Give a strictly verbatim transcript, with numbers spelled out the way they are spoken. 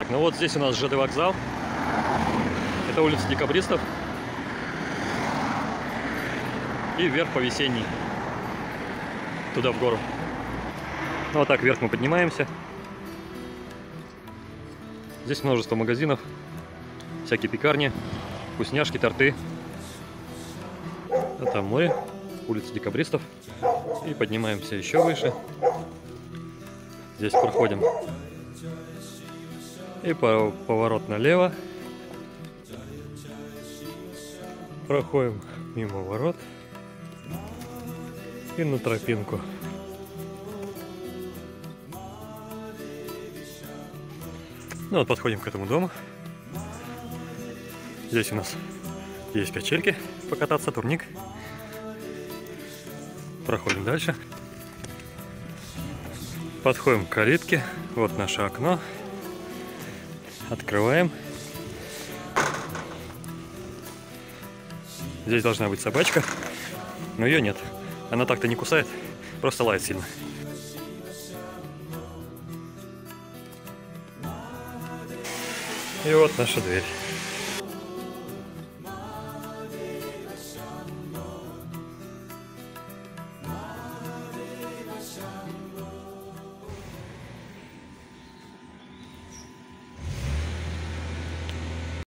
Ну вот здесь у нас ЖД вокзал. Это улица Декабристов. И вверх по Весенней. Туда в гору. Ну вот так вверх мы поднимаемся. Здесь множество магазинов. Всякие пекарни, вкусняшки, торты. Это мы, улица Декабристов. И поднимаемся еще выше. Здесь проходим. И поворот налево. Проходим мимо ворот. И на тропинку. Ну вот подходим к этому дому. Здесь у нас есть качельки, покататься, турник. Проходим дальше. Подходим к калитке. Вот наше окно. Открываем. Здесь должна быть собачка, но ее нет. Она так-то не кусает, просто лает сильно. И вот наша дверь.